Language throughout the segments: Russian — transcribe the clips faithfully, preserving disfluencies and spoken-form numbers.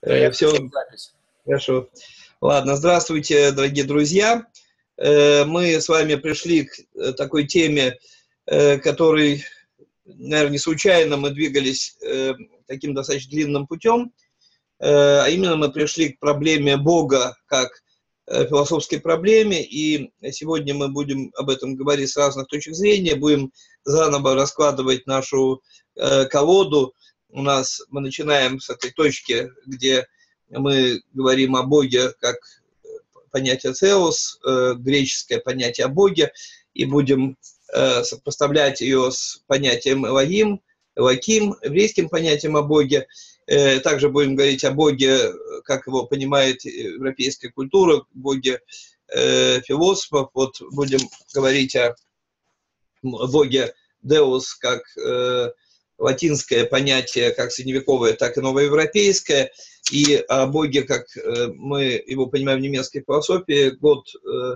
Да, я все хорошо. Ладно, здравствуйте, дорогие друзья. Мы с вами пришли к такой теме, которой, наверное, не случайно мы двигались таким достаточно длинным путем, а именно мы пришли к проблеме Бога как философской проблеме, и сегодня мы будем об этом говорить с разных точек зрения, будем заново раскладывать нашу колоду. У нас мы начинаем с этой точки, где мы говорим о Боге как понятие «теос», греческое понятие о Боге, и будем сопоставлять ее с понятием «элохим», «элоким», еврейским понятием о Боге. Также будем говорить о Боге, как его понимает европейская культура, Боге философов. Вот будем говорить о Боге «деус» как латинское понятие, как средневековое, так и новоевропейское, и о Боге, как мы его понимаем в немецкой философии, год.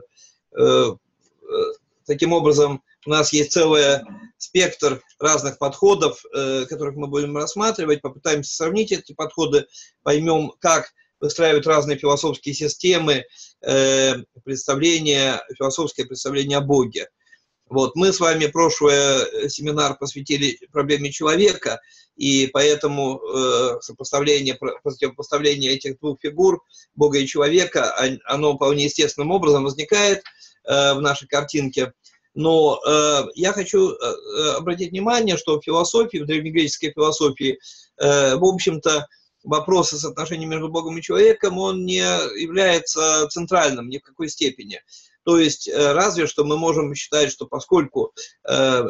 Таким образом, у нас есть целый спектр разных подходов, которых мы будем рассматривать, попытаемся сравнить эти подходы, поймем, как выстраивают разные философские системы представления, философское представление о Боге. Вот. Мы с вами прошлый семинар посвятили проблеме человека, и поэтому э, сопоставление, противопоставление этих двух фигур, Бога и человека, оно вполне естественным образом возникает э, в нашей картинке. Но э, я хочу э, обратить внимание, что в философии, в древнегреческой философии, э, в общем-то, вопрос о соотношении между Богом и человеком, он не является центральным ни в какой степени. То есть, разве что мы можем считать, что поскольку э,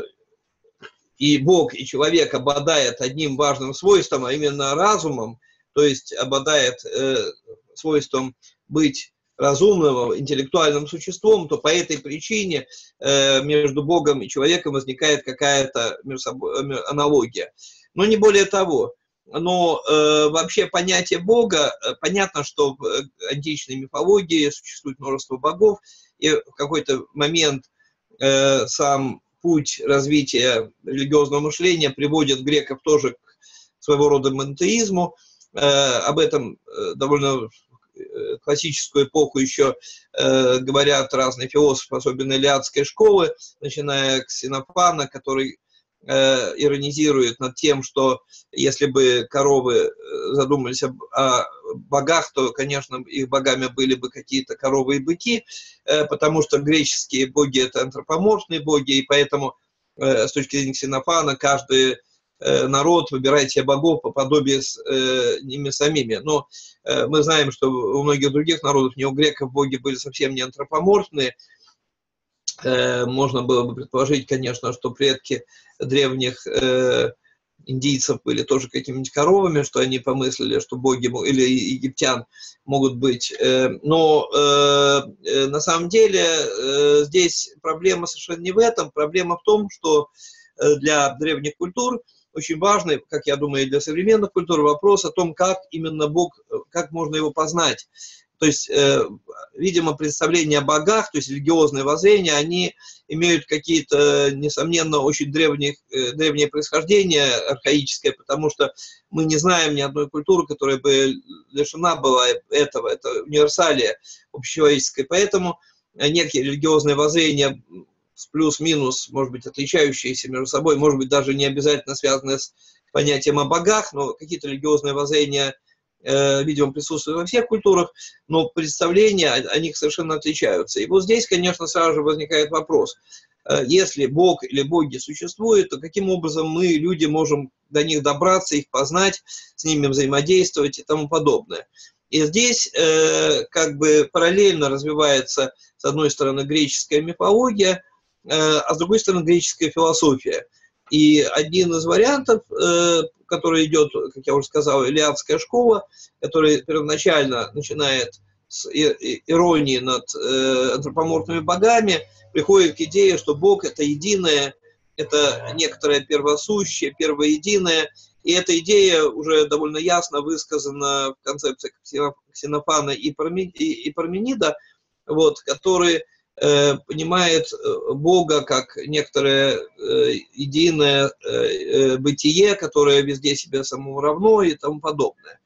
и Бог, и человек обладает одним важным свойством, а именно разумом, то есть обладает э, свойством быть разумным, интеллектуальным существом, то по этой причине э, между Богом и человеком возникает какая-то между собой аналогия. Но не более того. Но э, вообще понятие Бога, понятно, что в античной мифологии существует множество богов, и в какой-то момент э, сам путь развития религиозного мышления приводит греков тоже к своего рода монотеизму. Э, об этом э, довольно классическую эпоху еще э, говорят разные философы, особенно илиадской школы, начиная с Ксенофана, который э, иронизирует над тем, что если бы коровы задумались об, о богах, то, конечно, их богами были бы какие-то коровы и быки, э, потому что греческие боги – это антропоморфные боги, и поэтому э, с точки зрения Ксенофана каждый народ выбирает себе богов по подобию с э, ними самими. Но э, мы знаем, что у многих других народов, не у греков, боги были совсем не антропоморфные. Э, можно было бы предположить, конечно, что предки древних э, индийцев были тоже какими-нибудь коровами, что они помыслили, что боги или египтян могут быть. Э, но э, э, на самом деле э, здесь проблема совершенно не в этом. Проблема в том, что э, для древних культур очень важный, как я думаю, для современных культур, вопрос о том, как именно Бог, как можно его познать. То есть, э, видимо, представления о богах, то есть религиозные воззрения, они имеют какие-то, несомненно, очень древние, э, древнее происхождение, архаическое, потому что мы не знаем ни одной культуры, которая бы лишена была этого. Это универсалия общечеловеческая. Поэтому некие религиозные воззрения, с плюс-минус, может быть, отличающиеся между собой, может быть, даже не обязательно связанные с понятием о богах, но какие-то религиозные воззрения, э, видимо, присутствуют во всех культурах, но представления о, о них совершенно отличаются. И вот здесь, конечно, сразу же возникает вопрос. Э, если Бог или боги существуют, то каким образом мы, люди, можем до них добраться, их познать, с ними взаимодействовать и тому подобное. И здесь э, как бы параллельно развивается, с одной стороны, греческая мифология, а с другой стороны, греческая философия. И один из вариантов, который идет, как я уже сказал, илиадская школа, которая первоначально начинает с иронии над антропоморфными богами, приходит к идее, что Бог – это единое, это некоторое первосущее, первоединое. И эта идея уже довольно ясно высказана в концепции Ксенофана и Парменида, вот, которые понимает Бога как некоторое э, единое э, бытие, которое везде себе самому равно и тому подобное.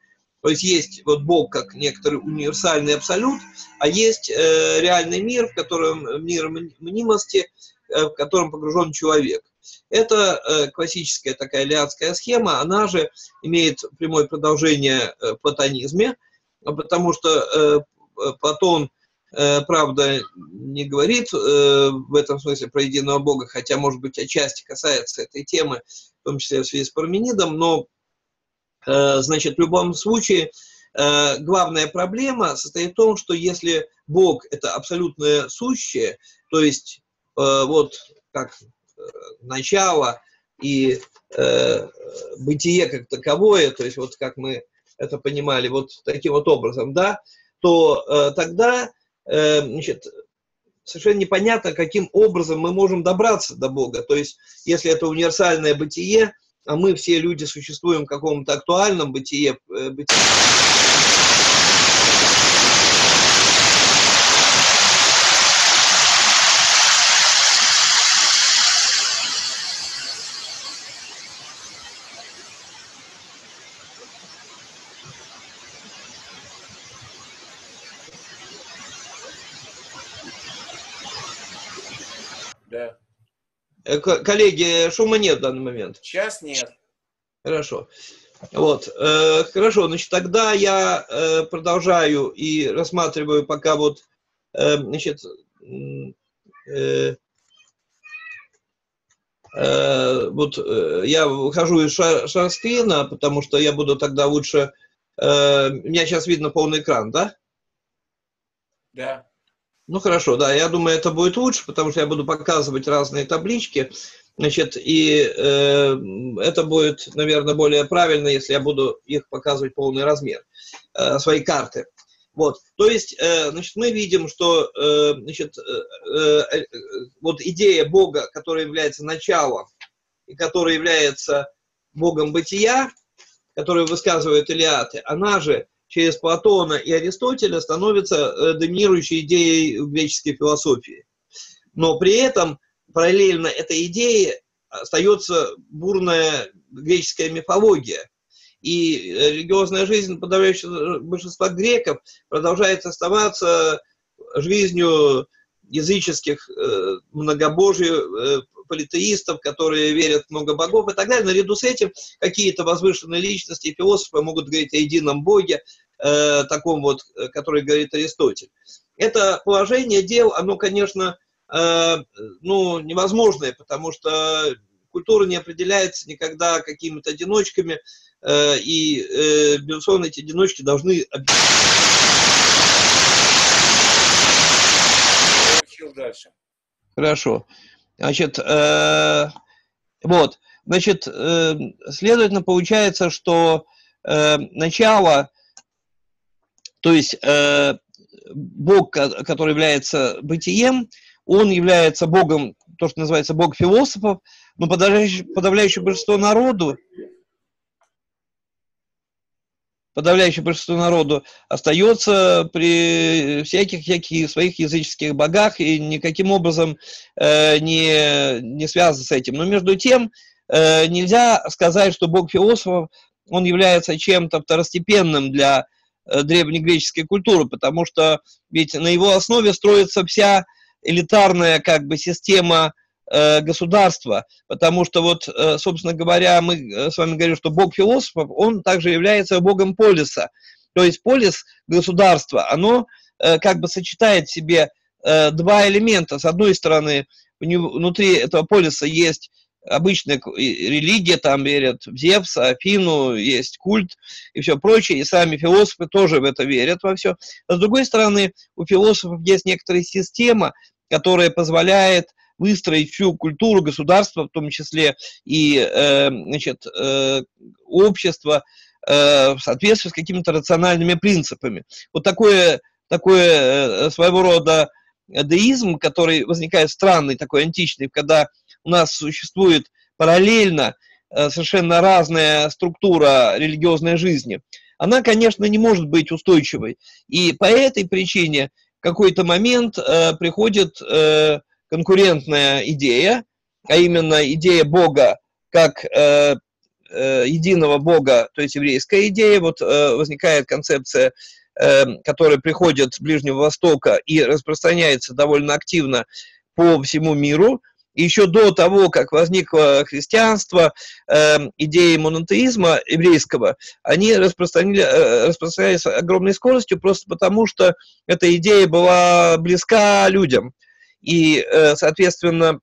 То есть есть вот Бог как некоторый универсальный абсолют, а есть э, реальный мир, в котором мир мнимости, э, в котором погружен человек. Это э, классическая такая лиадская схема, она же имеет прямое продолжение э, в платонизме, потому что э, Платон, э, правда, не говорит э, в этом смысле про единого Бога, хотя, может быть, отчасти касается этой темы, в том числе в связи с Парменидом, но значит, в любом случае, главная проблема состоит в том, что если Бог – это абсолютное сущее, то есть вот как начало и бытие как таковое, то есть вот как мы это понимали вот таким вот образом, да, то тогда, значит, совершенно непонятно, каким образом мы можем добраться до Бога. То есть, если это универсальное бытие, а мы все люди существуем в каком-то актуальном бытие, бытие. Да. Коллеги, шума нет в данный момент. Сейчас нет. Хорошо. Вот, э, хорошо, значит, тогда я э, продолжаю и рассматриваю пока вот, э, значит, э, э, вот э, я выхожу из шар-скрина, потому что я буду тогда лучше, э, меня сейчас видно полный экран, да? Да. Ну, хорошо, да, я думаю, это будет лучше, потому что я буду показывать разные таблички. Значит, и э, это будет, наверное, более правильно, если я буду их показывать полный размер э, своей карты. Вот, то есть, э, значит, мы видим, что, э, значит, э, э, вот идея Бога, которая является началом и которая является Богом бытия, которую высказывает Илиад, она же через Платона и Аристотеля становится э, доминирующей идеей в греческой философии. Но при этом параллельно этой идее остается бурная греческая мифология. И религиозная жизнь подавляющего большинства греков продолжает оставаться жизнью языческих э, многобожий, э, политеистов, которые верят в много богов и так далее. Наряду с этим какие-то возвышенные личности и философы могут говорить о едином боге, э, таком вот, который говорит Аристотель. Это положение дел, оно, конечно, ну, невозможное, потому что культура не определяется никогда какими-то одиночками, и, безусловно, эти одиночки должны... Дальше. Хорошо. Значит, э, вот, значит, э, следовательно, получается, что э, начало, то есть э, Бог, который является бытием, он является богом, то, что называется бог философов, но подавляющее, подавляющее большинство народу, подавляющее большинство народу остается при всяких, всяких своих языческих богах и никаким образом э, не, не связан с этим. Но между тем э, нельзя сказать, что бог философов, он является чем-то второстепенным для э, древнегреческой культуры, потому что ведь на его основе строится вся элитарная как бы система э, государства, потому что вот, э, собственно говоря, мы с вами говорим, что бог философов, он также является богом полиса, то есть полис государства, оно э, как бы сочетает в себе э, два элемента. С одной стороны, внутри этого полиса есть обычная религия, там верят в Зевса, Афину, есть культ и все прочее, и сами философы тоже в это верят во все. А с другой стороны, у философов есть некоторая система, которая позволяет выстроить всю культуру государства, в том числе и э, значит, э, общество, э, в соответствии с какими-то рациональными принципами. Вот такое, такое э, своего рода деизм, который возникает странный, такой античный, когда у нас существует параллельно э, совершенно разная структура религиозной жизни, она, конечно, не может быть устойчивой. И по этой причине в какой-то момент э, приходит э, конкурентная идея, а именно идея Бога как э, э, единого Бога, то есть еврейская идея, вот э, возникает концепция, э, которая приходит с Ближнего Востока и распространяется довольно активно по всему миру. И еще до того, как возникло христианство, э, идеи монотеизма еврейского, они распространили, э, распространялись огромной скоростью, просто потому что эта идея была близка людям. И, э, соответственно,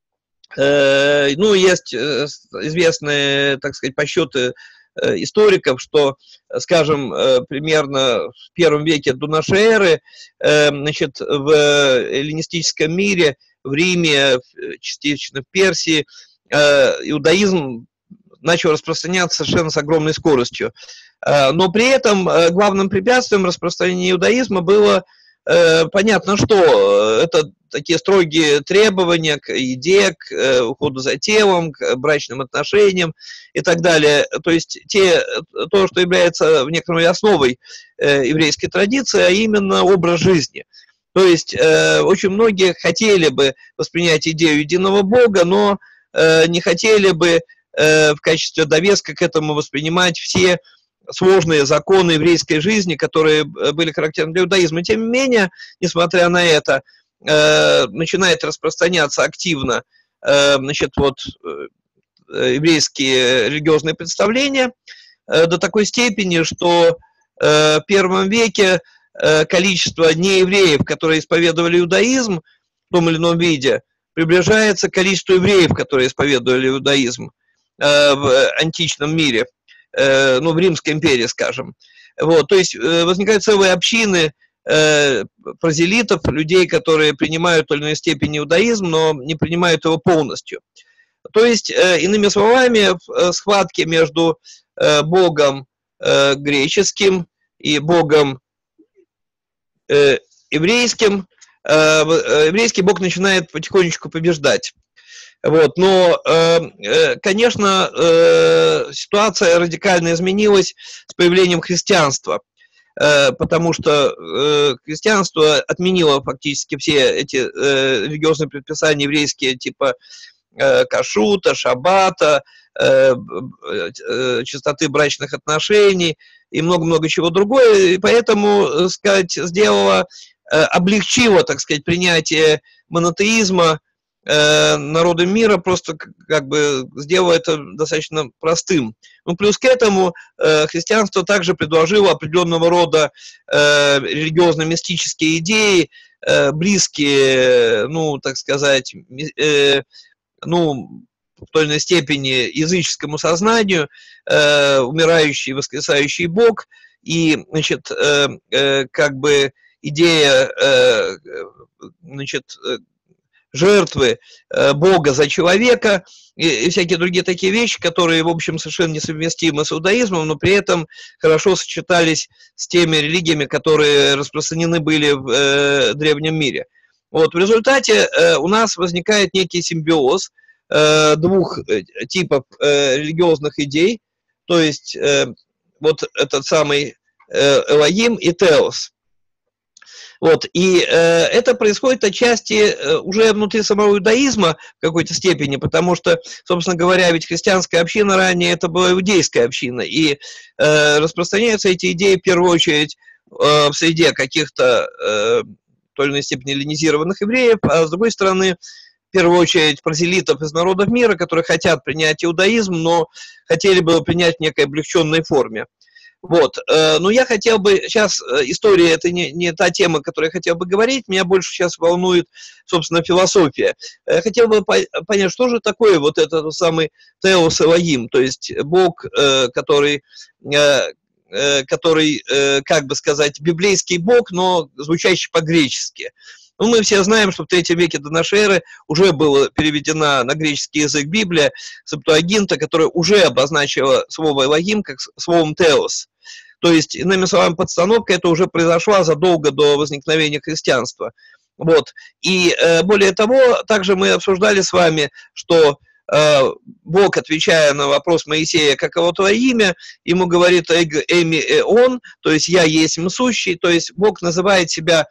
э, ну, есть известные, так сказать, подсчеты э, историков, что, скажем, э, примерно в первом веке до нашей эры, э, значит, в эллинистическом мире, в Риме, частично в Персии, э, иудаизм начал распространяться совершенно с огромной скоростью. Э, но при этом э, главным препятствием распространения иудаизма было э, понятно, что это такие строгие требования к еде, к э, уходу за телом, к брачным отношениям и так далее. То есть те, то, что является в некоторой основой э, еврейской традиции, а именно образ жизни. То есть э, очень многие хотели бы воспринять идею единого Бога, но э, не хотели бы э, в качестве довеска к этому воспринимать все сложные законы еврейской жизни, которые были характерны для иудаизма. Тем не менее, несмотря на это, э, начинает распространяться активно э, значит, вот, э, еврейские религиозные представления э, до такой степени, что э, в первом веке количество неевреев, которые исповедовали иудаизм в том или ином виде, приближается к количеству евреев, которые исповедовали иудаизм э, в античном мире, э, ну, в Римской империи, скажем. Вот, то есть э, возникают целые общины э, прозелитов, людей, которые принимают в той или иной степени иудаизм, но не принимают его полностью. То есть, э, иными словами, в схватке между э, Богом э, греческим и Богом еврейским, еврейский Бог начинает потихонечку побеждать. Вот. Но, конечно, ситуация радикально изменилась с появлением христианства, потому что христианство отменило фактически все эти религиозные предписания еврейские, типа кашрута, шаббата, чистоты брачных отношений и много-много чего другого, и поэтому, так сказать, сделала, облегчила, так сказать, принятие монотеизма народам мира, просто как бы сделала это достаточно простым. Ну, плюс к этому христианство также предложило определенного рода религиозно-мистические идеи, близкие, ну, так сказать, ну, в той или иной степени языческому сознанию, э, умирающий, воскресающий Бог, и, значит, э, э, как бы идея, э, значит, жертвы э, Бога за человека и, и всякие другие такие вещи, которые, в общем, совершенно несовместимы с иудаизмом, но при этом хорошо сочетались с теми религиями, которые распространены были в э, древнем мире. Вот, в результате э, у нас возникает некий симбиоз двух типов э, религиозных идей, то есть э, вот этот самый э, Элохим и Теос. Вот, и э, это происходит отчасти э, уже внутри самого иудаизма в какой-то степени, потому что, собственно говоря, ведь христианская община ранее это была иудейская община, и э, распространяются эти идеи в первую очередь э, в среде каких-то э, в той или иной степени эллинизированных евреев, а с другой стороны, в первую очередь прозелитов из народов мира, которые хотят принять иудаизм, но хотели бы принять в некой облегченной форме. Вот. Но я хотел бы, сейчас история это не, не та тема, о которой я хотел бы говорить, меня больше сейчас волнует, собственно, философия. Я хотел бы понять, что же такое вот этот самый Теос Элохим, то есть Бог, который, который, как бы сказать, библейский Бог, но звучащий по-гречески. Ну, мы все знаем, что в третьем веке до нашей эры уже была переведена на греческий язык Библия, Септуагинта, которая уже обозначила слово Элохим как словом Теос. То есть, иными словами, подстановка это уже произошла задолго до возникновения христианства. Вот. И э, более того, также мы обсуждали с вами, что э, Бог, отвечая на вопрос Моисея, каково твое имя, ему говорит «Эми эон», то есть «я есть сущий», то есть Бог называет себя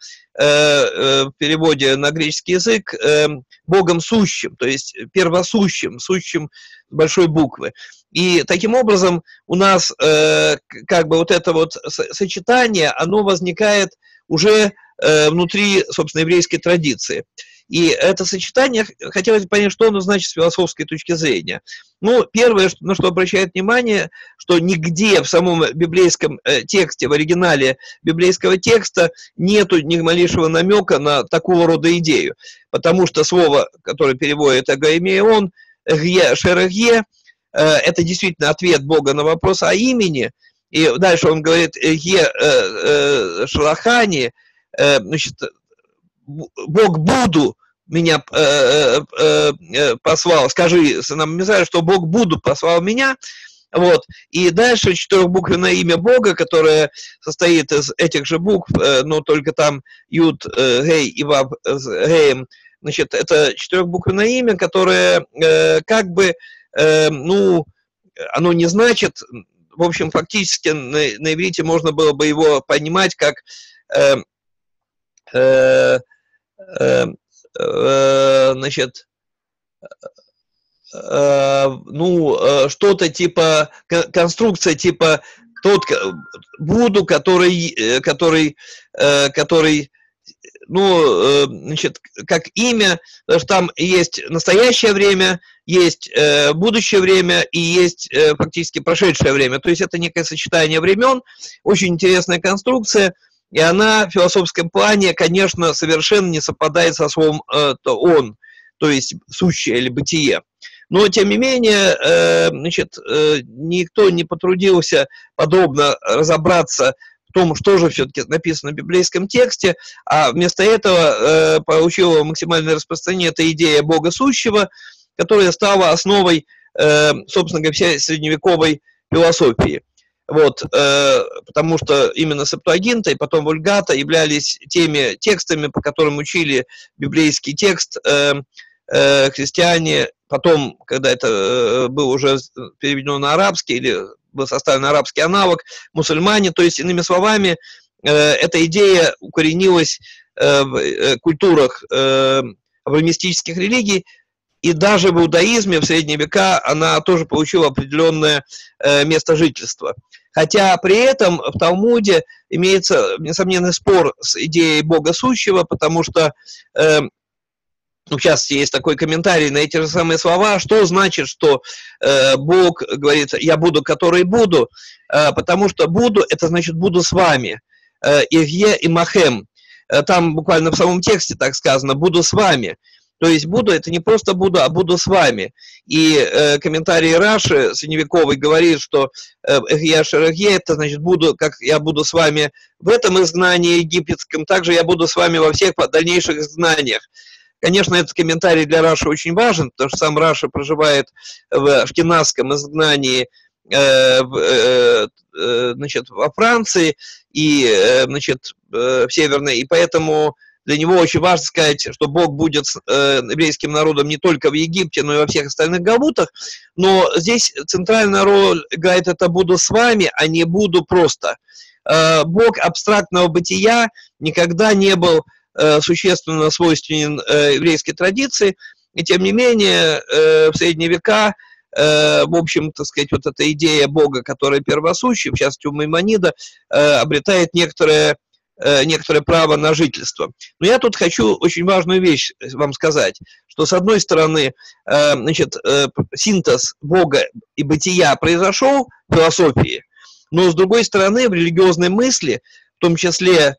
в переводе на греческий язык Богом сущим, то есть первосущим, сущим с большой буквы. И таким образом у нас э, как бы вот это вот сочетание, оно возникает уже э, внутри, собственно, еврейской традиции. И это сочетание, хотелось бы понять, что оно значит с философской точки зрения. Ну, первое, на что обращает внимание, что нигде в самом библейском тексте, в оригинале библейского текста нету ни малейшего намека на такого рода идею. Потому что слово, которое переводит агоимеон, гье, шерегье, это действительно ответ Бога на вопрос о имени. И дальше он говорит гье шлахани, значит, Бог Буду меня э, э, э, послал, скажи сынам Израиля, что Бог Буду послал меня, вот, и дальше четырехбуквенное имя Бога, которое состоит из этих же букв, э, но только там Юд, э, Гей и Вав с Геем, значит, это четырехбуквенное имя, которое э, как бы, э, ну, оно не значит, в общем, фактически на, на иврите можно было бы его понимать как э, э, э, значит, ну, что-то типа, конструкция типа тот Буду, который, который, который, ну, значит, как имя, потому что там есть настоящее время, есть будущее время и есть фактически прошедшее время. То есть это некое сочетание времен, очень интересная конструкция. И она в философском плане, конечно, совершенно не совпадает со словом э, то «он», то есть «сущее» или «бытие». Но, тем не менее, э, значит, э, никто не потрудился подробно разобраться в том, что же все-таки написано в библейском тексте, а вместо этого э, получила максимальное распространение эта идея Бога сущего, которая стала основой, э, собственно говоря, всей средневековой философии. Вот, э, потому что именно Септуагинта и потом Вульгата являлись теми текстами, по которым учили библейский текст э, э, христиане. Потом, когда это э, было уже переведено на арабский или был составлен арабский аналог, мусульмане. То есть, иными словами, э, эта идея укоренилась э, в э, культурах э, авраамистических религий. И даже в иудаизме в средние века она тоже получила определенное э, место жительства. Хотя при этом в Талмуде имеется несомненный спор с идеей Бога сущего, потому что, э, ну, в частности, есть такой комментарий на эти же самые слова, что значит, что э, Бог говорит «я буду, который буду», э, потому что «буду» – это значит «буду с вами», э, «ирье» и «махем». Э, там буквально в самом тексте так сказано «буду с вами». То есть буду, это не просто буду, а буду с вами. И э, комментарий Раши средневековый говорит, что «я шерегье» это значит буду, как я буду с вами в этом изгнании египетском, также я буду с вами во всех дальнейших изгнаниях. Конечно, этот комментарий для Раши очень важен, потому что сам Раша проживает в ашкеназском изгнании э, в, э, э, значит, во Франции и э, значит, э, в Северной, и поэтому для него очень важно сказать, что Бог будет с э, еврейским народом не только в Египте, но и во всех остальных галутах. Но здесь центральная роль играет это «буду с вами», а не «буду просто». Э, Бог абстрактного бытия никогда не был э, существенно свойственен э, еврейской традиции, и тем не менее э, в средние века, э, в общем, так сказать, вот эта идея Бога, которая первосущий, в частности у Маймонида, э, обретает некоторое некоторое право на жительство. Но я тут хочу очень важную вещь вам сказать, что с одной стороны, значит, синтез Бога и бытия произошел в философии, но с другой стороны, в религиозной мысли, в том числе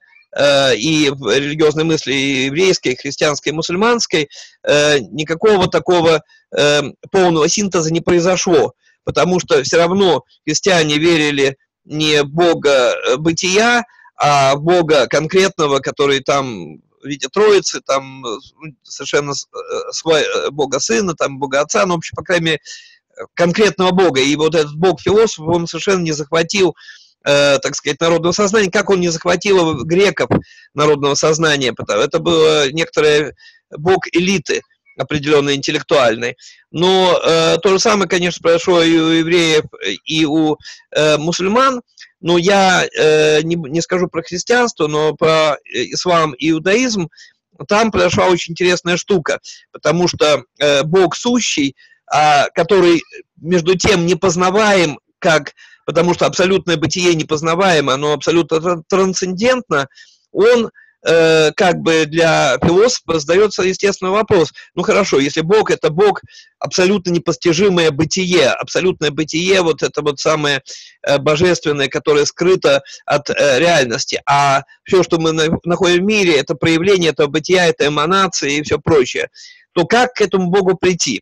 и в религиозной мысли и еврейской, и христианской, и мусульманской, никакого такого полного синтеза не произошло, потому что все равно христиане верили не в Бога бытия, а Бога конкретного, который там в виде Троицы, там совершенно свой, Бога Сына, там Бога Отца, ну, в общем, по крайней мере, конкретного Бога. И вот этот Бог-философ, он совершенно не захватил, э, так сказать, народного сознания, как он не захватил греков народного сознания, потому это было некоторое Бог элиты определенной интеллектуальной. Но э, то же самое, конечно, произошло и у евреев, и у э, мусульман. Но я э, не, не скажу про христианство, но про ислам и иудаизм, там произошла очень интересная штука, потому что э, Бог сущий, а, который между тем не познаваем, как, потому что абсолютное бытие непознаваемо, оно абсолютно трансцендентно, он э, как бы для философа задается естественный вопрос. Ну хорошо, если Бог – это Бог, абсолютно непостижимое бытие, абсолютное бытие, вот это вот самое э, божественное, которое скрыто от э, реальности, а все, что мы на, находим в мире, это проявление этого бытия, это эманации и все прочее, то как к этому Богу прийти?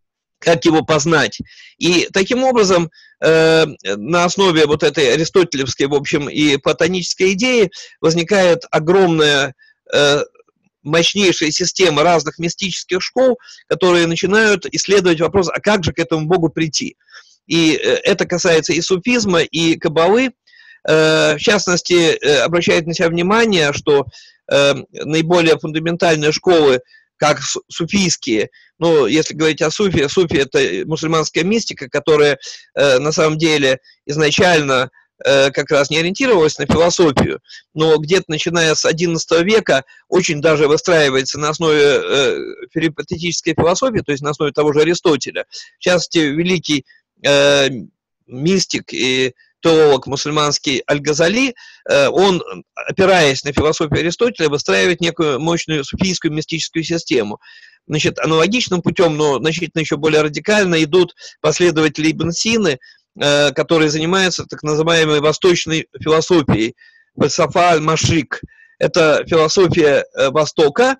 Как его познать? И таким образом, э, на основе вот этой аристотелевской, в общем, и платонической идеи возникает огромная, э, мощнейшая система разных мистических школ, которые начинают исследовать вопрос, а как же к этому Богу прийти? И э, это касается и суфизма, и каббалы. Э, в частности, э, обращает на себя внимание, что э, наиболее фундаментальные школы, как суфийские, ну, если говорить о суфе, суфи – это мусульманская мистика, которая э, на самом деле изначально э, как раз не ориентировалась на философию, но где-то начиная с одиннадцатого века очень даже выстраивается на основе э, перипатетической философии, то есть на основе того же Аристотеля. В частности, великий э, мистик и теолог мусульманский Аль-Газали, он, опираясь на философию Аристотеля, выстраивает некую мощную суфийскую мистическую систему. Значит, аналогичным путем, но значительно еще более радикально, идут последователи Ибн Сины, которые занимаются так называемой восточной философией, фальсафа аль-Машрик. Это философия Востока,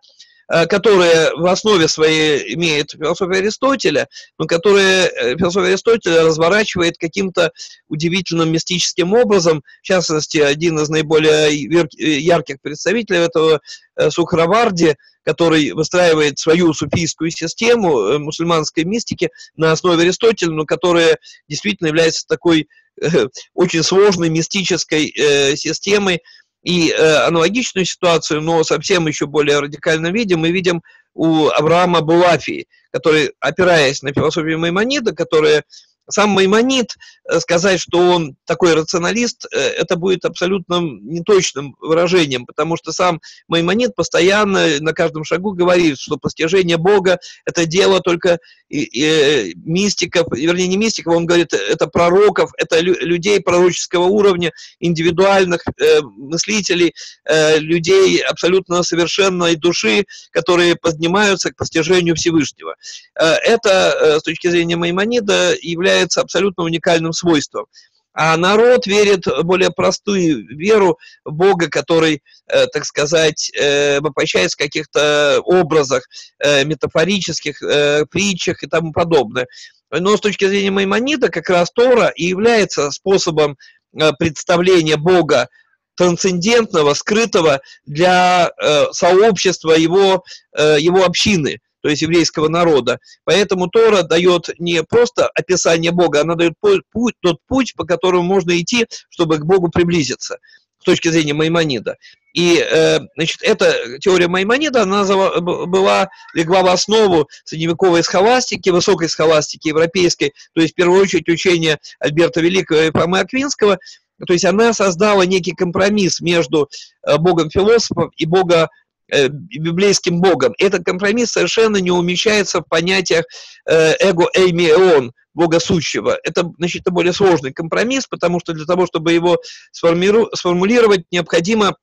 которая в основе своей имеет философию Аристотеля, но которая философия Аристотеля разворачивает каким-то удивительным мистическим образом. В частности, один из наиболее ярких представителей этого Сухраварди, который выстраивает свою суфийскую систему мусульманской мистики на основе Аристотеля, но которая действительно является такой очень сложной мистической системой. И э, аналогичную ситуацию, но совсем еще более радикальном виде, мы видим у Авраама Булафии, который, опираясь на философию Маймонида, которая сам Маймонид, сказать, что он такой рационалист, это будет абсолютно неточным выражением, потому что сам Маймонид постоянно на каждом шагу говорит, что постижение Бога – это дело только и, и, мистиков, вернее, не мистиков, он говорит, это пророков, это лю людей пророческого уровня, индивидуальных э, мыслителей, э, людей абсолютно совершенной души, которые поднимаются к постижению Всевышнего. Э, это, э, с точки зрения Маймонида, является абсолютно уникальным свойством. А народ верит в более простую веру в Бога, который, э, так сказать, э, воплощается в каких-то образах, э, метафорических, э, притчах и тому подобное. Но с точки зрения Маймонида как раз Тора и является способом э, представления Бога трансцендентного, скрытого для э, сообщества его, э, его общины, то есть еврейского народа. Поэтому Тора дает не просто описание Бога, она дает путь, тот путь, по которому можно идти, чтобы к Богу приблизиться, с точки зрения Маймонида. И, э, значит, эта теория Маймонида, она была, легла в основу средневековой схоластики, высокой схоластики европейской, то есть, в первую очередь, учения Альберта Великого и Фомы Аквинского. То есть, она создала некий компромисс между Богом философов и Бога библейским Богом. Этот компромисс совершенно не умещается в понятиях эго эйми эон, Бога сущего. Это значительно более сложный компромисс, потому что для того, чтобы его сформулировать, необходимо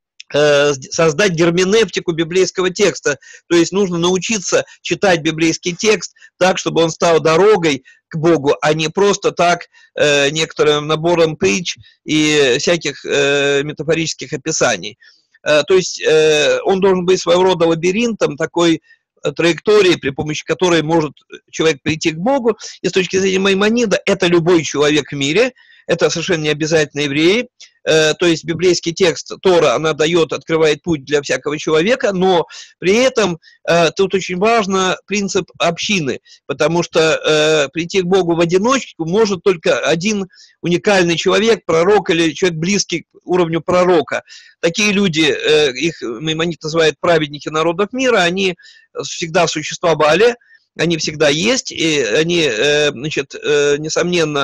создать герменевтику библейского текста. То есть нужно научиться читать библейский текст так, чтобы он стал дорогой к Богу, а не просто так э, некоторым набором притч и всяких э, метафорических описаний. Э, то есть э, он должен быть своего рода лабиринтом, такой траектории, при помощи которой может человек прийти к Богу. И с точки зрения Маймонида, это любой человек в мире, это совершенно не обязательно евреи. То есть библейский текст Тора, она дает, открывает путь для всякого человека, но при этом тут очень важно принцип общины, потому что прийти к Богу в одиночку может только один уникальный человек, пророк или человек близкий к уровню пророка. Такие люди, их Маймонид называет праведники народов мира, они всегда существовали, они всегда есть, и они, значит, несомненно,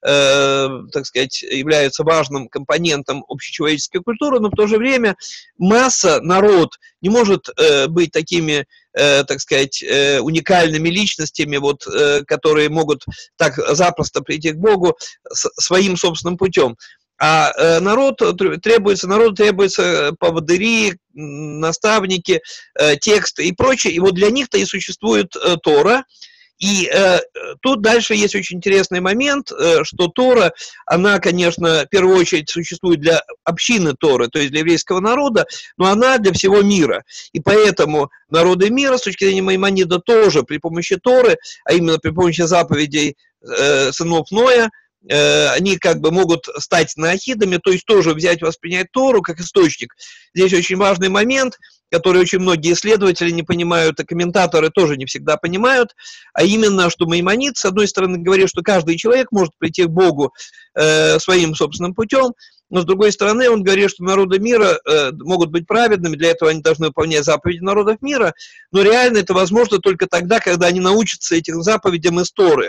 э, так сказать, являются важным компонентом общечеловеческой культуры, но в то же время масса, народ не может э, быть такими, э, так сказать, э, уникальными личностями, вот, э, которые могут так запросто прийти к Богу с, своим собственным путем. А э, народ требуется, народу требуются поводыри, наставники, э, тексты и прочее. И вот для них-то и существует э, Тора. И э, тут дальше есть очень интересный момент, э, что Тора, она, конечно, в первую очередь существует для общины Торы, то есть для еврейского народа, но она для всего мира. И поэтому народы мира, с точки зрения Маймонида, тоже при помощи Торы, а именно при помощи заповедей э, сынов Ноя, э, они как бы могут стать наахидами, то есть тоже взять, воспринять Тору как источник. Здесь очень важный момент, который очень многие исследователи не понимают, и комментаторы тоже не всегда понимают, а именно, что Маймонид, с одной стороны, говорит, что каждый человек может прийти к Богу э, своим собственным путем, но с другой стороны, он говорит, что народы мира э, могут быть праведными, для этого они должны выполнять заповеди народов мира, но реально это возможно только тогда, когда они научатся этим заповедям из Торы.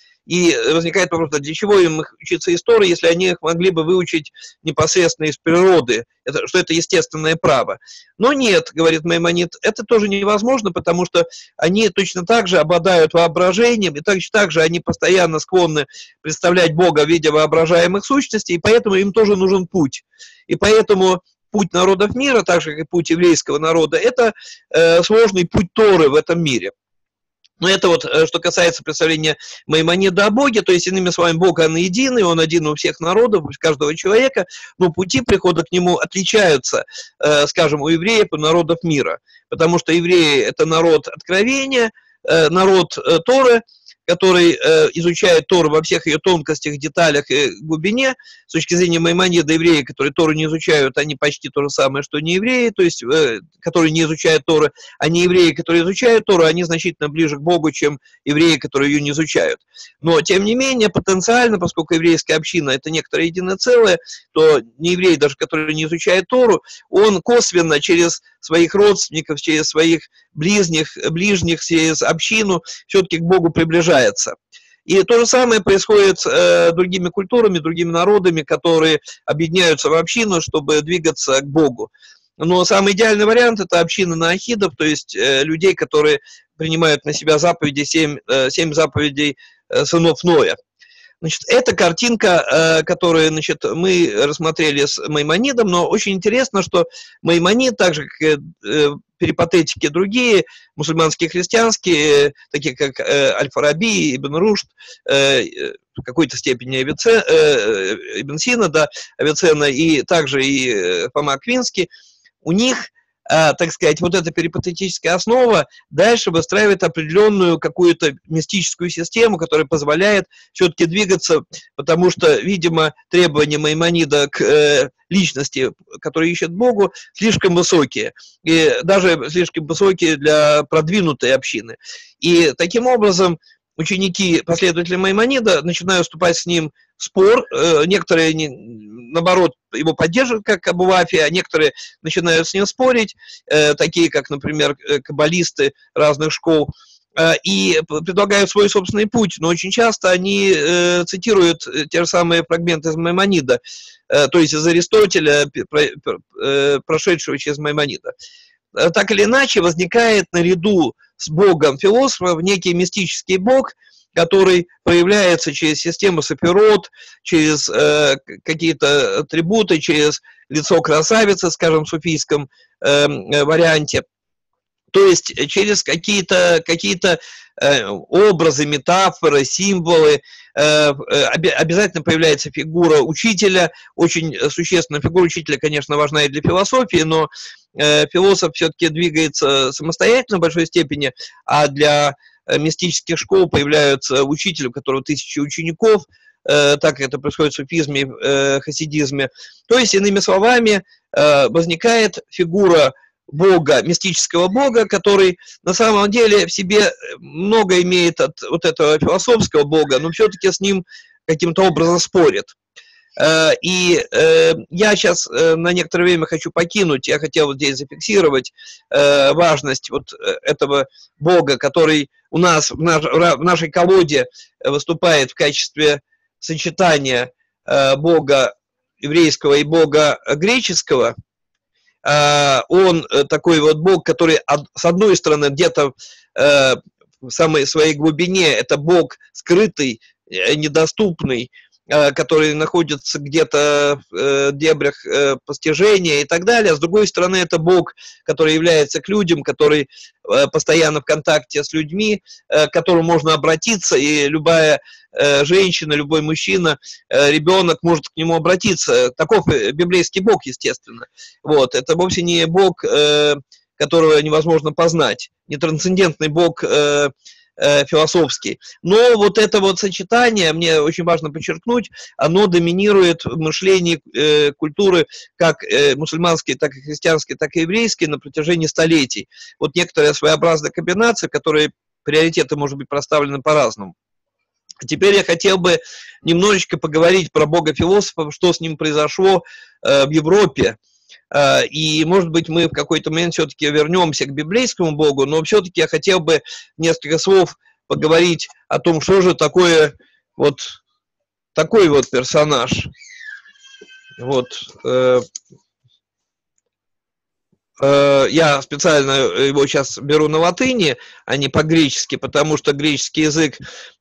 И возникает вопрос, для чего им учиться истории, если они их могли бы выучить непосредственно из природы, это, что это естественное право. Но нет, говорит Маймонид, это тоже невозможно, потому что они точно так же обладают воображением, и точно так же они постоянно склонны представлять Бога в виде воображаемых сущностей, и поэтому им тоже нужен путь. И поэтому путь народов мира, так же как и путь еврейского народа, это э, сложный путь Торы в этом мире. Но это вот, что касается представления Маймонида о Боге, то есть, иными словами, Бог, Он единый, Он один у всех народов, у каждого человека, но пути прихода к Нему отличаются, э, скажем, у евреев и народов мира, потому что евреи – это народ откровения, э, народ э, Торы, который э, изучает Тору во всех ее тонкостях, деталях и глубине. С точки зрения Маймонида, евреи, которые Тору не изучают, они почти то же самое, что не евреи, то есть, э, которые не изучают Тору, а не евреи, которые изучают Тору, они значительно ближе к Богу, чем евреи, которые ее не изучают. Но, тем не менее, потенциально, поскольку еврейская община – это некоторое единое целое, то не еврей, даже который не изучает Тору, он косвенно через своих родственников, через своих ближних, ближних, через общину все-таки к Богу приближается. И то же самое происходит с э, другими культурами, другими народами, которые объединяются в общину, чтобы двигаться к Богу. Но самый идеальный вариант – это община наахидов, то есть э, людей, которые принимают на себя заповеди, семь, э, семь заповедей э, сынов Ноя. Значит, это картинка, э, которую, значит, мы рассмотрели с Маймонидом, но очень интересно, что Маймонид, так же как э, перипатетики другие, мусульманские, христианские, такие как э, Аль-Фараби, Ибн Рушд, э, в какой-то степени Авиценна, э, Ибн Сина, да, Авиценна, и также и э, Фома Аквинский, у них, э, так сказать, вот эта перипатетическая основа дальше выстраивает определенную какую-то мистическую систему, которая позволяет все-таки двигаться, потому что, видимо, требования Маймонида к э, личности, которые ищут Богу, слишком высокие, и даже слишком высокие для продвинутой общины. И таким образом ученики, последователи Маймонида, начинают вступать с ним в спор, некоторые, наоборот, его поддерживают как Абу Вафи, а некоторые начинают с ним спорить, такие как, например, каббалисты разных школ, и предлагают свой собственный путь, но очень часто они э, цитируют те же самые фрагменты из Маймонида, э, то есть из Аристотеля, про, э, прошедшего через Маймонида. Так или иначе, возникает наряду с Богом философов некий мистический Бог, который проявляется через систему сефирот, через э, какие-то атрибуты, через лицо красавицы, скажем, в суфийском э, варианте. То есть через какие-то какие-то э, образы, метафоры, символы. Э, обязательно появляется фигура учителя. Очень существенная фигура учителя, конечно, важна и для философии, но э, философ все-таки двигается самостоятельно в большой степени, а для мистических школ появляются учителя, у которого тысячи учеников, э, так как это происходит в суфизме, э, хасидизме. То есть, иными словами, э, возникает фигура Бога, мистического Бога, который на самом деле в себе много имеет от вот этого философского Бога, но все-таки с ним каким-то образом спорит. И я сейчас на некоторое время хочу покинуть, я хотел вот здесь зафиксировать важность вот этого Бога, который у нас в нашей колоде выступает в качестве сочетание э, Бога еврейского и Бога греческого. Э, он такой вот Бог, который от, с одной стороны где-то э, в самой своей глубине это Бог скрытый, э, недоступный, который находится где-то в дебрях постижения и так далее. С другой стороны, это Бог, который является к людям, который постоянно в контакте с людьми, к которому можно обратиться, и любая женщина, любой мужчина, ребенок может к нему обратиться. Таков библейский Бог, естественно. Вот. Это вовсе не Бог, которого невозможно познать, не трансцендентный Бог философский. Но вот это вот сочетание, мне очень важно подчеркнуть, оно доминирует в мышлении э, культуры как э, мусульманской, так и христианской, так и еврейской на протяжении столетий. Вот некоторая своеобразная комбинация, в которой приоритеты, может быть, проставлены по-разному. Теперь я хотел бы немножечко поговорить про бога-философа, что с ним произошло э, в Европе. И, может быть, мы в какой-то момент все-таки вернемся к библейскому Богу, но все-таки я хотел бы несколько слов поговорить о том, что же такое вот такой вот персонаж. Вот. Э, э, я специально его сейчас беру на латыни, а не по-гречески, потому что греческий язык...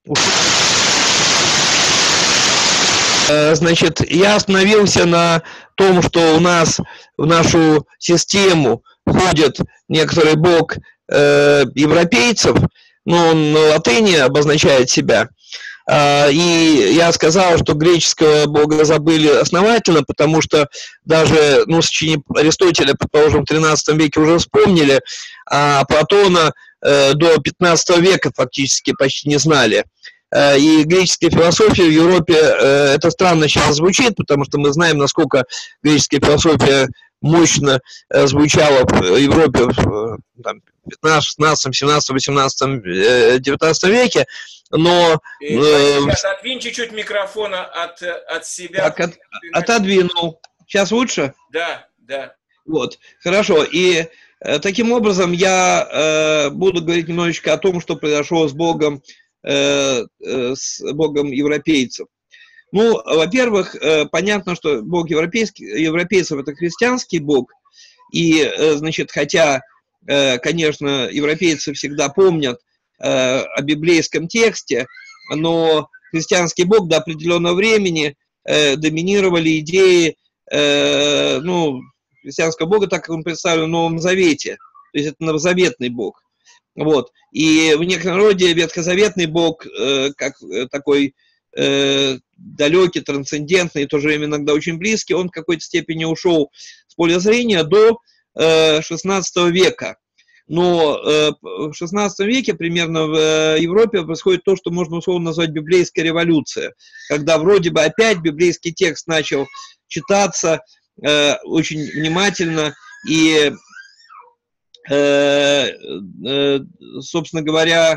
Значит, я остановился на том, что у нас в нашу систему входит некоторый бог э, европейцев, но он на латыни обозначает себя. Э, и я сказал, что греческого бога забыли основательно, потому что даже, ну, сочинение Аристотеля, предположим, в тринадцатом веке уже вспомнили, а Платона э, до пятнадцатого века фактически почти не знали. И греческая философия в Европе, это странно сейчас звучит, потому что мы знаем, насколько греческая философия мощно звучала в Европе в пятнадцатом, шестнадцатом, семнадцатом, восемнадцатом, девятнадцатом веке, но... Сейчас отвинь чуть-чуть микрофона от, от себя. Так, от, отодвинул. Сейчас лучше? Да, да. Вот, хорошо. И таким образом я буду говорить немножечко о том, что произошло с Богом, с богом европейцев. Ну, во-первых, понятно, что бог европейский, европейцев это христианский бог, и, значит, хотя, конечно, европейцы всегда помнят о библейском тексте, но христианский бог до определенного времени доминировали идеи, ну, христианского бога, так как он представлен в Новом Завете, то есть это новозаветный бог. Вот. И в некотором роде ветхозаветный бог, э, как такой э, далекий, трансцендентный, и в то же время иногда очень близкий, он в какой-то степени ушел с поля зрения до э, шестнадцатого века. Но э, в шестнадцатом веке примерно в э, Европе происходит то, что можно условно назвать библейская революция, когда вроде бы опять библейский текст начал читаться э, очень внимательно, и собственно говоря,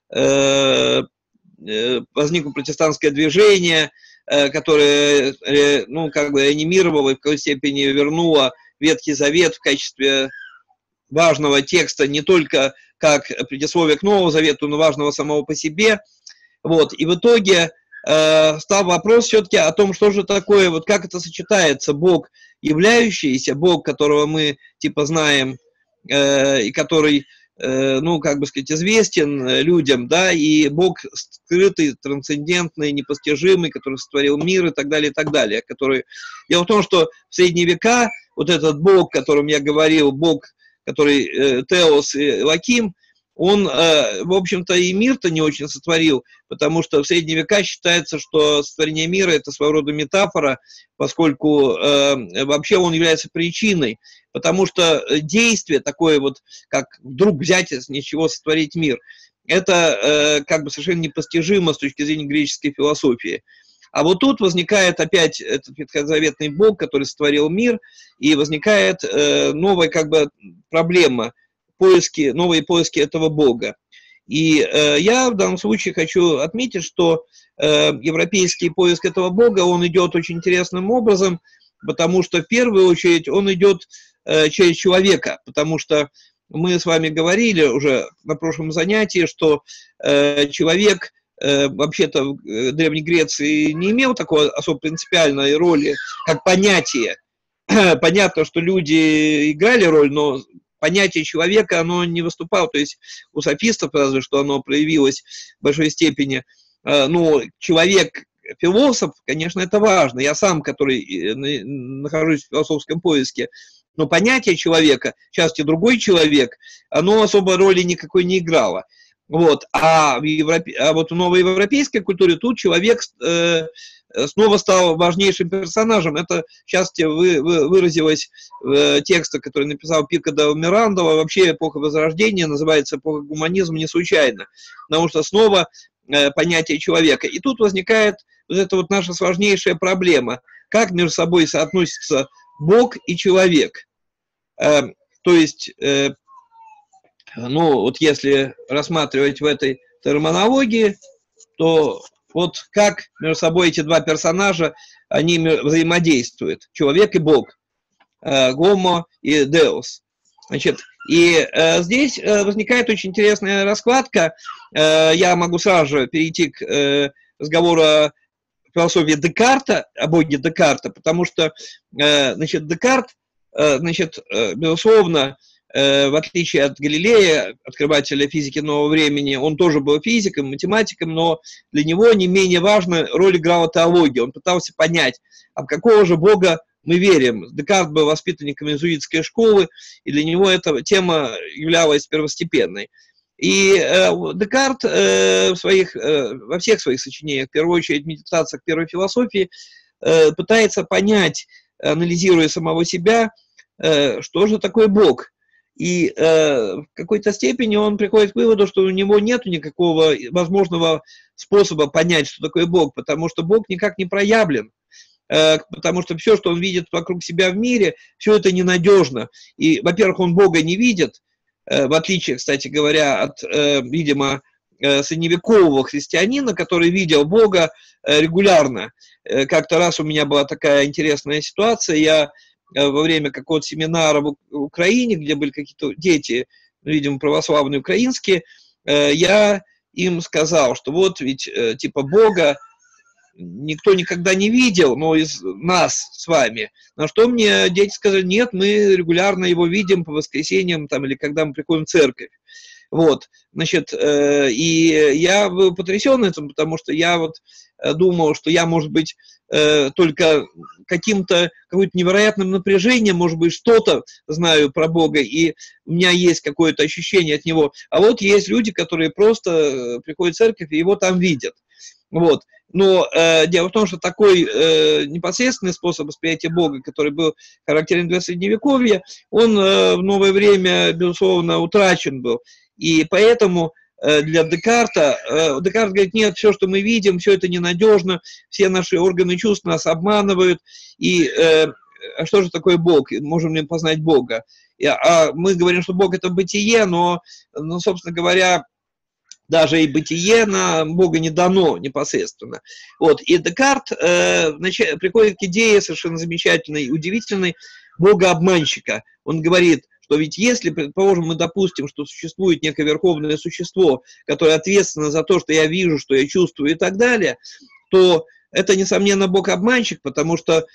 возникло протестантское движение, которое, ну, как бы анимировало и в какой-то степени вернуло Ветхий Завет в качестве важного текста не только как предисловие к Новому Завету, но важного самого по себе. Вот. И в итоге стал вопрос все-таки о том, что же такое, вот как это сочетается Бог являющийся, Бог, которого мы типа знаем, и который, ну, как бы сказать, известен людям, да, и Бог скрытый, трансцендентный, непостижимый, который сотворил мир и так далее, и так далее, который... Дело в том, что в средние века вот этот Бог, о котором я говорил, Бог, который Теос и Элоким, он, в общем-то, и мир-то не очень сотворил, потому что в средние века считается, что сотворение мира – это своего рода метафора, поскольку э, вообще он является причиной, потому что действие такое вот, как вдруг взять из ничего сотворить мир, это э, как бы совершенно непостижимо с точки зрения греческой философии. А вот тут возникает опять этот ветхозаветный Бог, который сотворил мир, и возникает э, новая как бы проблема, поиски, новые поиски этого Бога. И э, я в данном случае хочу отметить, что э, европейский поиск этого Бога, он идет очень интересным образом, потому что в первую очередь он идет э, через человека, потому что мы с вами говорили уже на прошлом занятии, что э, человек э, вообще-то в Древней Греции не имел такой особо принципиальной роли, как понятие. Понятно, что люди играли роль, но понятие человека, оно не выступало. То есть у софистов, разве что оно проявилось в большой степени. Э, ну, человек... Философ, конечно, это важно. Я сам, который нахожусь в философском поиске, но понятие человека, в частности, другой человек, оно особо роли никакой не играло. Вот. А, в Европе... а вот в новоевропейской культуре тут человек э, снова стал важнейшим персонажем. Это, в частности, вы, вы, выразилось в тексте, который написал Пико де Мирандола. Вообще эпоха Возрождения называется эпоха гуманизма не случайно, потому что снова э, понятие человека. И тут возникает вот эта вот наша сложнейшая проблема. Как между собой соотносятся Бог и человек? Э, то есть... Э, Ну, вот если рассматривать в этой терминологии, то вот как между собой эти два персонажа, они взаимодействуют. Человек и Бог. Гомо и Деус. Значит, и э, здесь э, возникает очень интересная раскладка. Э, я могу сразу же перейти к э, разговору о философии Декарта, о Боге Декарта, потому что, э, значит, Декарт, э, значит, э, безусловно, в отличие от Галилея, открывателя физики нового времени, он тоже был физиком, математиком, но для него не менее важную роль играла теология. Он пытался понять, а в какого же Бога мы верим. Декарт был воспитанником иезуитской школы, и для него эта тема являлась первостепенной. И э, Декарт э, в своих, э, во всех своих сочинениях, в первую очередь в медитациях первой философии, э, пытается понять, анализируя самого себя, э, что же такое Бог. И э, в какой-то степени он приходит к выводу, что у него нет никакого возможного способа понять, что такое Бог, потому что Бог никак не проявлен, э, потому что все, что он видит вокруг себя в мире, все это ненадежно. И, во-первых, он Бога не видит, э, в отличие, кстати говоря, от, э, видимо, э, средневекового христианина, который видел Бога э, регулярно. Э, как-то раз у меня была такая интересная ситуация, я во время какого-то семинара в Украине, где были какие-то дети, видимо, православные украинские, я им сказал, что вот ведь типа Бога никто никогда не видел, но из нас с вами. На что мне дети сказали, нет, мы регулярно его видим по воскресеньям там, или когда мы приходим в церковь. Вот, значит, э, и я был потрясен этим, потому что я вот думал, что я, может быть, э, только каким-то, каким-то невероятным напряжением, может быть, что-то знаю про Бога, и у меня есть какое-то ощущение от Него. А вот есть люди, которые просто приходят в церковь и его там видят. Вот. Но э, дело в том, что такой э, непосредственный способ восприятия Бога, который был характерен для Средневековья, он э, в новое время, безусловно, утрачен был. И поэтому э, для Декарта, э, Декарт говорит, нет, все, что мы видим, все это ненадежно, все наши органы чувств нас обманывают, и э, а что же такое Бог, можем ли познать Бога? И, а мы говорим, что Бог это бытие, но, ну, собственно говоря, даже и бытие на Бога не дано непосредственно. Вот. И Декарт э, значит, приходит к идее совершенно замечательной, удивительной Бога-обманщика. Он говорит, что ведь если, предположим, мы допустим, что существует некое верховное существо, которое ответственно за то, что я вижу, что я чувствую и так далее, то это, несомненно, Бог-обманщик, потому что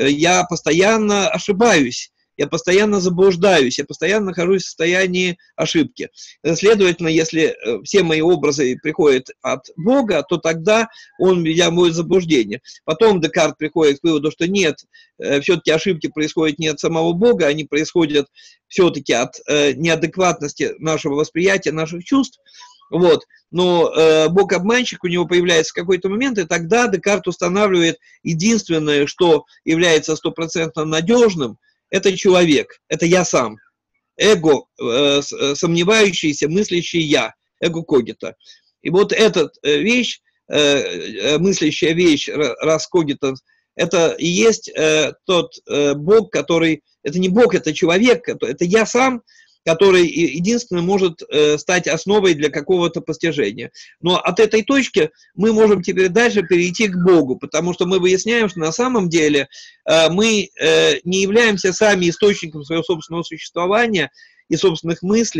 я постоянно ошибаюсь, я постоянно заблуждаюсь, я постоянно нахожусь в состоянии ошибки. Следовательно, если все мои образы приходят от Бога, то тогда он меня вводит в заблуждение. Потом Декарт приходит к выводу, что нет, все-таки ошибки происходят не от самого Бога, они происходят все-таки от неадекватности нашего восприятия, наших чувств. Вот. Но э, Бог-обманщик у него появляется в какой-то момент, и тогда Декарт устанавливает единственное, что является стопроцентно надежным, это человек, это я сам, эго, э, сомневающийся, мыслящий я, эго когито. И вот эта вещь, э, мыслящая вещь, рас когито, это и есть э, тот э, Бог, который, это не Бог, это человек, это я сам, который единственно может э, стать основой для какого-то постижения. Но от этой точки мы можем теперь дальше перейти к Богу, потому что мы выясняем, что на самом деле э, мы э, не являемся сами источником своего собственного существования и собственных мыслей,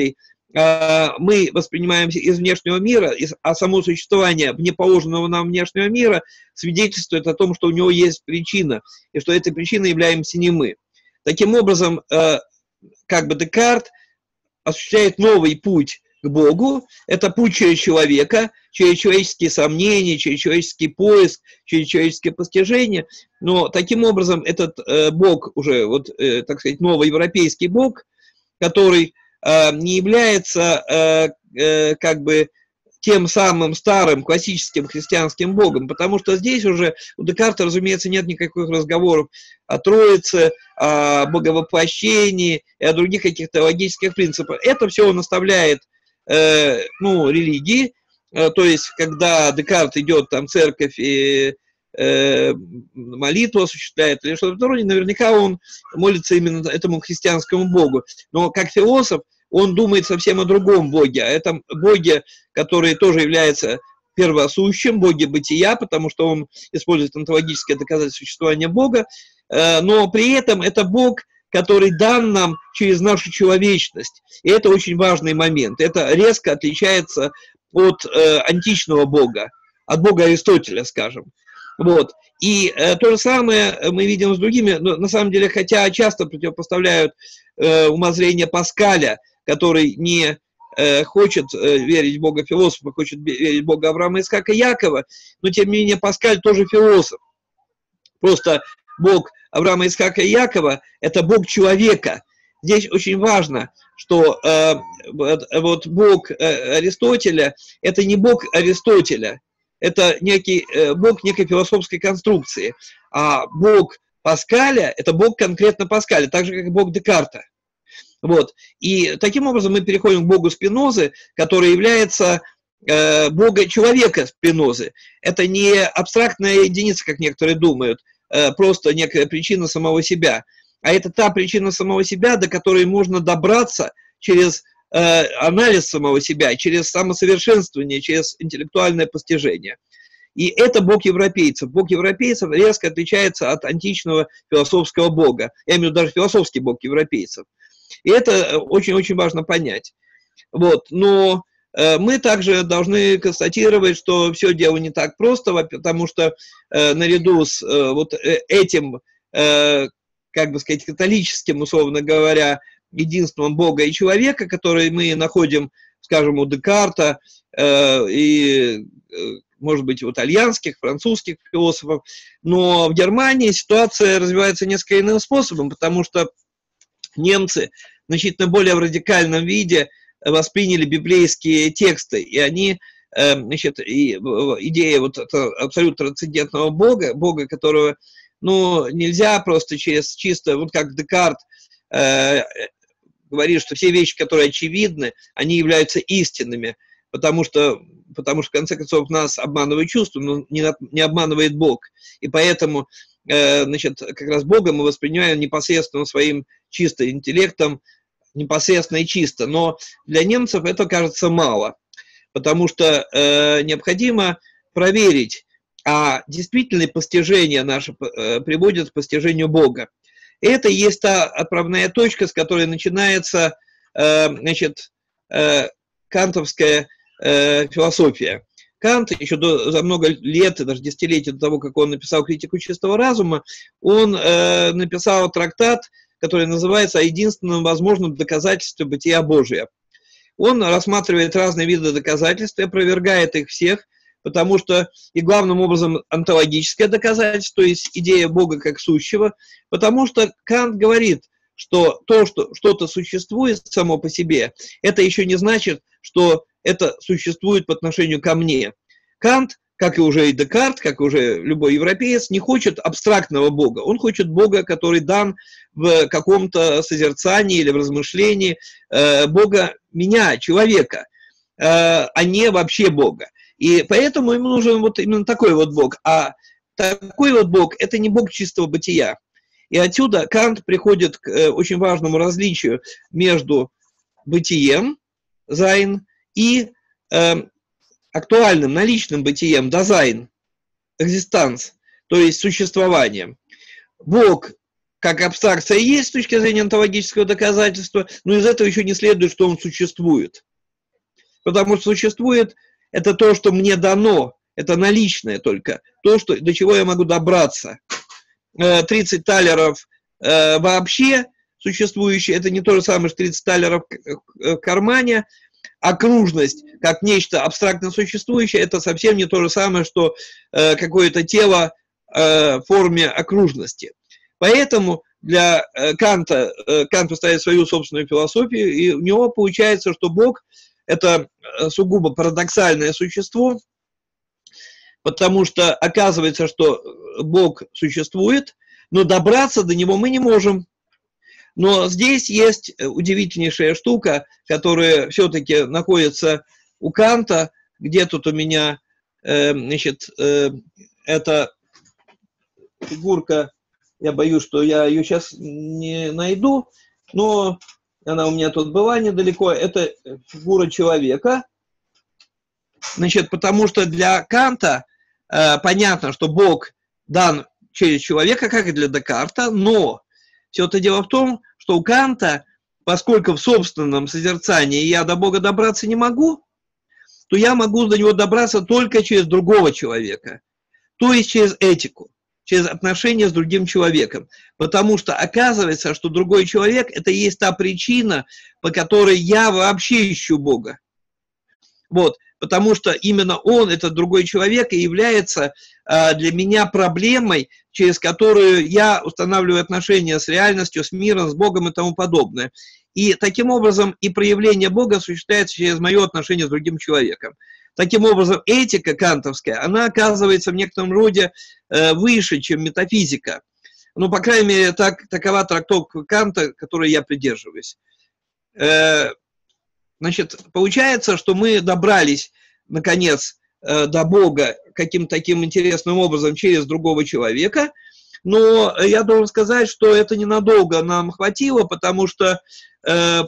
мы воспринимаемся из внешнего мира, а само существование внеположенного нам внешнего мира свидетельствует о том, что у него есть причина, и что этой причиной являемся не мы. Таким образом, как бы Декарт осуществляет новый путь к Богу. Это путь через человека, через человеческие сомнения, через человеческий поиск, через человеческие постижения. Но таким образом этот Бог уже, вот, так сказать, новый европейский Бог, который не является как бы тем самым старым классическим христианским Богом, потому что здесь уже у Декарта, разумеется, нет никаких разговоров о Троице, о Боговоплощении и о других каких-то логических принципах. Это все он оставляет э, ну, религии, э, то есть когда Декарт идет там в церковь и э, молитву осуществляет или что-то вроде, наверняка он молится именно этому христианскому Богу. Но как философ он думает совсем о другом Боге, о этом Боге, который тоже является первосущим, Боге бытия, потому что он использует онтологическое доказательство существования Бога, но при этом это Бог, который дан нам через нашу человечность. И это очень важный момент. Это резко отличается от античного Бога, от Бога Аристотеля, скажем. Вот. И э, то же самое мы видим с другими, но, на самом деле, хотя часто противопоставляют э, умозрение Паскаля, который не э, хочет э, верить в Бога философа, хочет верить в Бога Авраама, Исаака и Якова, но тем не менее Паскаль тоже философ. Просто Бог Авраама, Исаака и Якова – это Бог человека. Здесь очень важно, что э, вот Бог Аристотеля – это не Бог Аристотеля, это некий э, Бог некой философской конструкции, а Бог Паскаля – это Бог конкретно Паскаля, так же, как и Бог Декарта. Вот. И таким образом мы переходим к Богу Спинозы, который является э, Бога человека Спинозы. Это не абстрактная единица, как некоторые думают, э, просто некая причина самого себя, а это та причина самого себя, до которой можно добраться через э, анализ самого себя, через самосовершенствование, через интеллектуальное постижение. И это Бог европейцев. Бог европейцев резко отличается от античного философского Бога. Я имею в виду даже философский Бог европейцев. И это очень-очень важно понять. Вот. Но э, мы также должны констатировать, что все дело не так просто, потому что э, наряду с э, вот этим, э, как бы сказать, католическим, условно говоря, единством Бога и человека, который мы находим, скажем, у Декарта э, и, э, может быть, у итальянских, французских философов, но в Германии ситуация развивается несколько иным способом, потому что немцы значительно более в радикальном виде восприняли библейские тексты, и они, значит, и идея вот этого абсолютно трансцендентного Бога, Бога, которого, ну, нельзя просто через чисто, вот как Декарт э, говорит, что все вещи, которые очевидны, они являются истинными, потому что, потому что в конце концов нас обманывают чувства, но не, не обманывает Бог, и поэтому значит, как раз Бога мы воспринимаем непосредственно своим чисто интеллектом, непосредственно и чисто. Но для немцев это кажется мало, потому что э, необходимо проверить, а действительно ли постижение наше э, приводит к постижению Бога. Это и есть та отправная точка, с которой начинается э, значит, э, кантовская э, философия. Кант еще до, за много лет, даже десятилетий до того, как он написал «Критику чистого разума», он э, написал трактат, который называется «О единственном возможном доказательстве бытия Божия». Он рассматривает разные виды доказательств и опровергает их всех, потому что, и главным образом, онтологическое доказательство, то есть идея Бога как сущего, потому что Кант говорит, что то, что что-то существует само по себе, это еще не значит, что это существует по отношению ко мне. Кант, как и уже и Декарт, как и уже любой европеец, не хочет абстрактного Бога. Он хочет Бога, который дан в каком-то созерцании или в размышлении, э, Бога меня, человека, э, а не вообще Бога. И поэтому ему нужен вот именно такой вот Бог. А такой вот Бог – это не Бог чистого бытия. И отсюда Кант приходит к э, очень важному различию между бытием, зайн, и э, актуальным, наличным бытием, дазайн, экзистанс, то есть существованием. Бог как абстракция есть с точки зрения онтологического доказательства, но из этого еще не следует, что он существует. Потому что существует это то, что мне дано, это наличное только, то, что, до чего я могу добраться. тридцать талеров э, вообще существующие, это не то же самое, что тридцать талеров в кармане. Окружность, как нечто абстрактно существующее, это совсем не то же самое, что э, какое-то тело э, в форме окружности. Поэтому для э, Канта, э, Кант поставит свою собственную философию, и у него получается, что Бог – это сугубо парадоксальное существо, потому что оказывается, что Бог существует, но добраться до него мы не можем. Но здесь есть удивительнейшая штука, которая все-таки находится у Канта. Где тут у меня, э, значит, э, эта фигурка, я боюсь, что я ее сейчас не найду, но она у меня тут была недалеко. Это фигура человека. Значит, потому что для Канта э, понятно, что Бог дан через человека, как и для Декарта, но все это дело в том, что у Канта, поскольку в собственном созерцании я до Бога добраться не могу, то я могу до него добраться только через другого человека, то есть через этику, через отношения с другим человеком. Потому что оказывается, что другой человек – это и есть та причина, по которой я вообще ищу Бога. Вот. Потому что именно он, этот другой человек, и является э, для меня проблемой, через которую я устанавливаю отношения с реальностью, с миром, с Богом и тому подобное. И таким образом и проявление Бога осуществляется через мое отношение с другим человеком. Таким образом, этика кантовская, она оказывается в некотором роде э, выше, чем метафизика. Ну, по крайней мере, так, такова трактовка Канта, которой я придерживаюсь. Э, Значит, получается, что мы добрались, наконец, до Бога каким-то таким интересным образом через другого человека, но я должен сказать, что это ненадолго нам хватило, потому что э,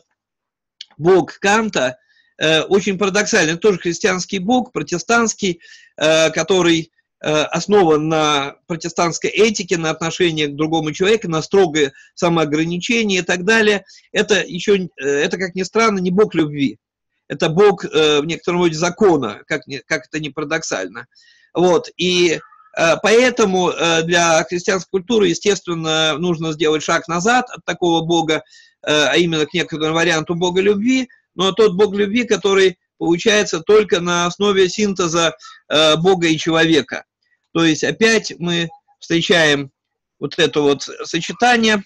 Бог Канта э, очень парадоксальный. Это тоже христианский Бог, протестантский, э, который основан на протестантской этике, на отношении к другому человеку, на строгое самоограничение и так далее. Это еще, это, как ни странно, не Бог любви. Это Бог в некотором роде закона, как, не, как это ни парадоксально. Вот. И поэтому для христианской культуры, естественно, нужно сделать шаг назад от такого Бога, а именно к некоторому варианту Бога любви, но тот Бог любви, который получается только на основе синтеза Бога и человека. То есть опять мы встречаем вот это вот сочетание,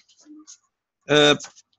э,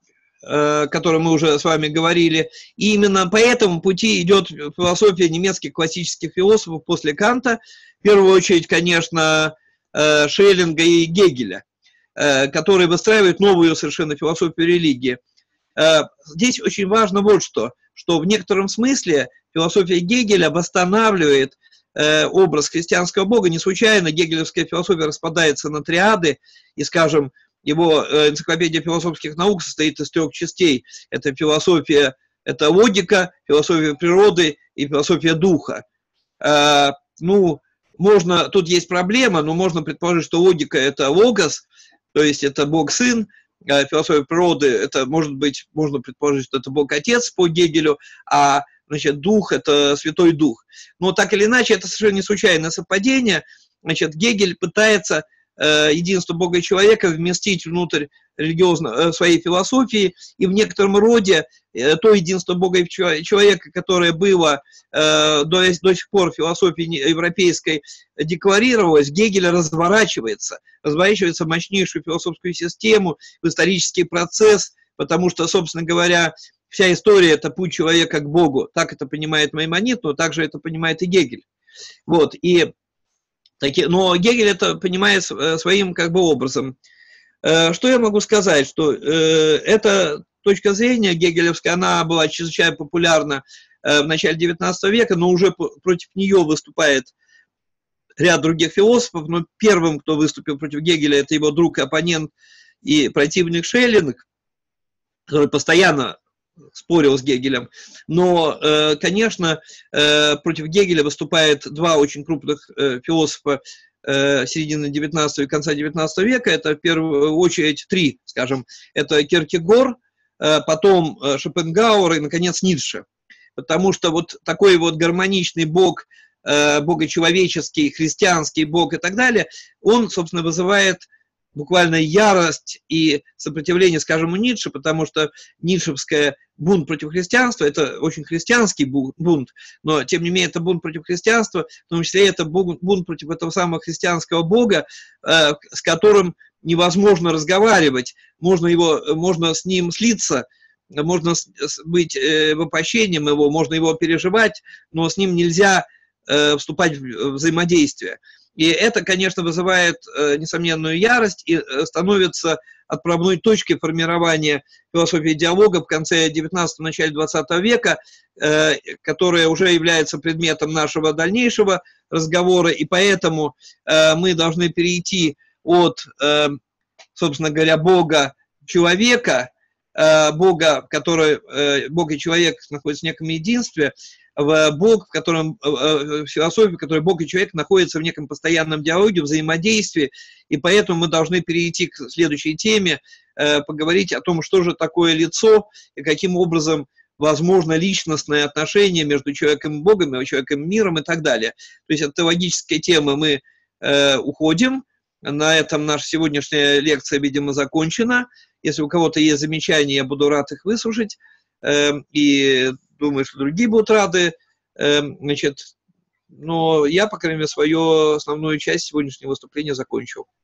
э, которое мы уже с вами говорили. И именно по этому пути идет философия немецких классических философов после Канта. В первую очередь, конечно, э, Шеллинга и Гегеля, э, которые выстраивают новую совершенно философию религии. Э, здесь очень важно вот что, что в некотором смысле философия Гегеля восстанавливает образ христианского Бога. Не случайно гегелевская философия распадается на триады, и, скажем, его энциклопедия философских наук состоит из трех частей. Это философия, это логика, философия природы и философия духа. А, ну, можно, тут есть проблема, но можно предположить, что логика – это логос, то есть это Бог-сын, а философия природы – это, может быть, можно предположить, что это Бог-отец по Гегелю, а значит, дух – это Святой Дух. Но так или иначе, это совершенно не случайное совпадение. Значит, Гегель пытается э, единство Бога и человека вместить внутрь религиозно, э, своей философии, и в некотором роде э, то единство Бога и человека, которое было э, до, до сих пор в философии европейской декларировалось, Гегель разворачивается, разворачивается в мощнейшую философскую систему, в исторический процесс, потому что, собственно говоря, вся история – это путь человека к Богу. Так это понимает Маймонид, но также это понимает и Гегель. Вот, и, таки, но Гегель это понимает своим как бы образом. Что я могу сказать? Что э, эта точка зрения гегелевская, она была чрезвычайно популярна э, в начале девятнадцатого века, но уже против нее выступает ряд других философов. Но первым, кто выступил против Гегеля, это его друг и оппонент и противник Шеллинг, который постоянно спорил с Гегелем, но, конечно, против Гегеля выступает два очень крупных философа середины девятнадцатого и конца девятнадцатого века, это в первую очередь три, скажем, это Кierkegaard, потом Шопенгауэр и, наконец, Ницше. Потому что вот такой вот гармоничный Бог, богочеловеческий, христианский Бог и так далее, он, собственно, вызывает буквально ярость и сопротивление, скажем, у Ницше, потому что ницшевская бунт против христианства – это очень христианский бунт, но, тем не менее, это бунт против христианства, в том числе это бунт против этого самого христианского Бога, с которым невозможно разговаривать, можно, его, можно с ним слиться, можно быть воплощением его, можно его переживать, но с ним нельзя вступать в взаимодействие. И это, конечно, вызывает несомненную ярость и становится отправной точкой формирования философии диалога в конце девятнадцатого, начале двадцатого века, которая уже является предметом нашего дальнейшего разговора, и поэтому мы должны перейти от, собственно говоря, Бога-человека, Бога, который, Бог и человек находятся в неком единстве, в Бог, в котором, в философии, в которой Бог и человек находятся в неком постоянном диалоге, взаимодействии, и поэтому мы должны перейти к следующей теме, поговорить о том, что же такое лицо, и каким образом возможно личностное отношение между человеком и Богом, и человеком и миром и так далее. То есть от теологической темы мы уходим. На этом наша сегодняшняя лекция, видимо, закончена. Если у кого-то есть замечания, я буду рад их выслушать. И думаю, что другие будут рады. Значит, но я, по крайней мере, свою основную часть сегодняшнего выступления закончил.